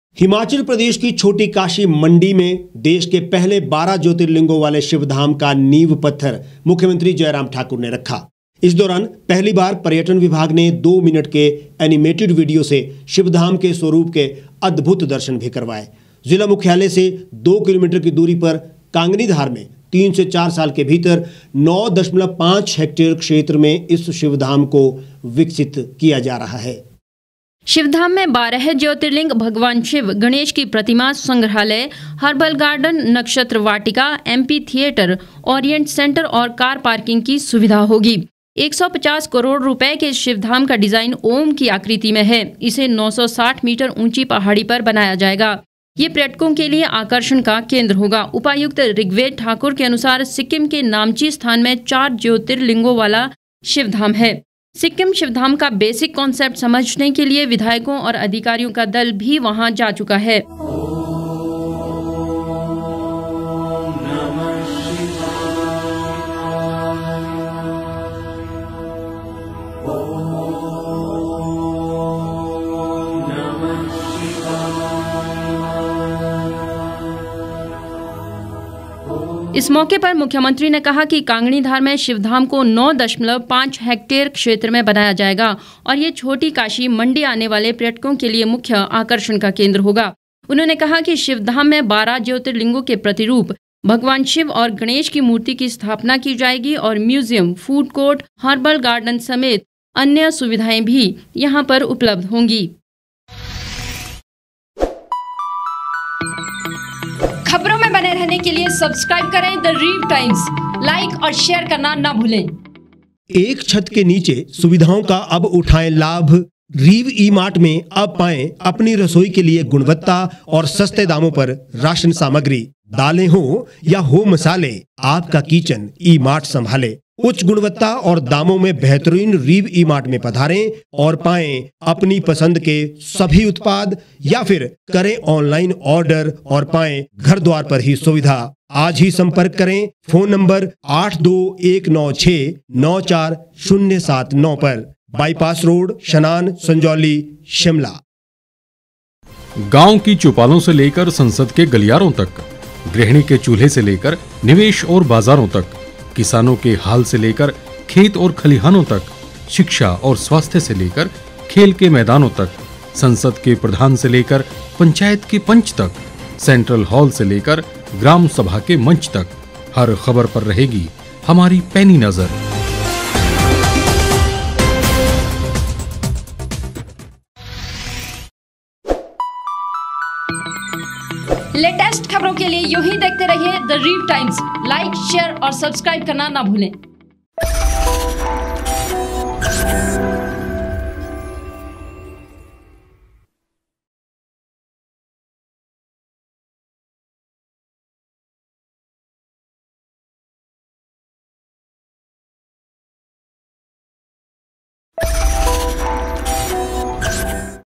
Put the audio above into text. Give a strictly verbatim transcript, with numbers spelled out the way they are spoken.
हिमाचल प्रदेश की छोटी काशी मंडी में देश के पहले बारह ज्योतिर्लिंगों वाले शिवधाम का नींव पत्थर मुख्यमंत्री जयराम ठाकुर ने रखा। इस दौरान पहली बार पर्यटन विभाग ने दो मिनट के एनिमेटेड वीडियो से शिवधाम के स्वरूप के अद्भुत दर्शन भी करवाए। जिला मुख्यालय से दो किलोमीटर की दूरी पर कांगनीधार में तीन से चार साल के भीतर नौ दशमलव पाँच हेक्टेयर क्षेत्र में इस शिवधाम को विकसित किया जा रहा है। शिवधाम में बारह ज्योतिर्लिंग, भगवान शिव, गणेश की प्रतिमा, संग्रहालय, हर्बल गार्डन, नक्षत्र वाटिका, एमपी थिएटर, ओरिएंट सेंटर और कार पार्किंग की सुविधा होगी। एक सौ पचास करोड़ रुपए के शिवधाम का डिजाइन ओम की आकृति में है। इसे नौ सौ साठ मीटर ऊंची पहाड़ी पर बनाया जाएगा। ये पर्यटकों के लिए आकर्षण का केंद्र होगा। उपायुक्त ऋग्वेद ठाकुर के अनुसार सिक्किम के नामची स्थान में चार ज्योतिर्लिंगों वाला शिवधाम है। सिक्किम शिवधाम का बेसिक कॉन्सेप्ट समझने के लिए विधायकों और अधिकारियों का दल भी वहां जा चुका है। इस मौके पर मुख्यमंत्री ने कहा कि कांगनीधार में शिवधाम को नौ दशमलव पाँच हेक्टेयर क्षेत्र में बनाया जाएगा और ये छोटी काशी मंडी आने वाले पर्यटकों के लिए मुख्य आकर्षण का केंद्र होगा। उन्होंने कहा कि शिवधाम में बारह ज्योतिर्लिंगों के प्रतिरूप भगवान शिव और गणेश की मूर्ति की स्थापना की जाएगी और museum, food court, herbal garden समेत अन्य सुविधाएं भी यहाँ पर उपलब्ध होंगी। खबरों में बने रहने के लिए सब्सक्राइब करें द रीव टाइम्स, लाइक और शेयर करना न भूलें। एक छत के नीचे सुविधाओं का अब उठाएं लाभ। रीव ई मार्ट में अब पाएं अपनी रसोई के लिए गुणवत्ता और सस्ते दामों पर राशन सामग्री। दालें हो या हो मसाले, आपका किचन ई मार्ट संभाले। उच्च गुणवत्ता और दामों में बेहतरीन रीव ई मार्ट में पधारें और पाएं अपनी पसंद के सभी उत्पाद, या फिर करें ऑनलाइन ऑर्डर और पाएं घर द्वार पर ही सुविधा। आज ही संपर्क करें फोन नंबर आठ दो एक नौ छह नौ चार शून्य सात नौ पर, बाईपास रोड, शनान, संजौली, शिमला। गांव की चौपालों से लेकर संसद के गलियारों तक, गृहिणी के चूल्हे से लेकर निवेश और बाजारों तक, किसानों के हाल से लेकर खेत और खलिहानों तक, शिक्षा और स्वास्थ्य से लेकर खेल के मैदानों तक, संसद के प्रधान से लेकर पंचायत के पंच तक, सेंट्रल हॉल से लेकर ग्राम सभा के मंच तक, हर खबर पर रहेगी हमारी पैनी नजर। लेटेस्ट खबरों के लिए यूं ही देखते रहिए the Reev Times. Like, share और सब्सक्राइब करना ना भूलें।